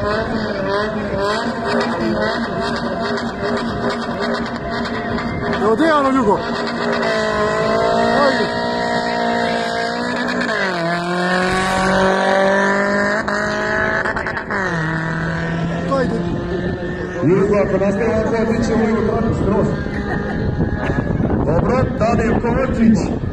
Evo Dejano Ljugo. Ajde. Ajde. Ljugo, ako nastavimo ovako, ti ćemo Ljugo trati skroz. Dobro, Tadej Kovačić.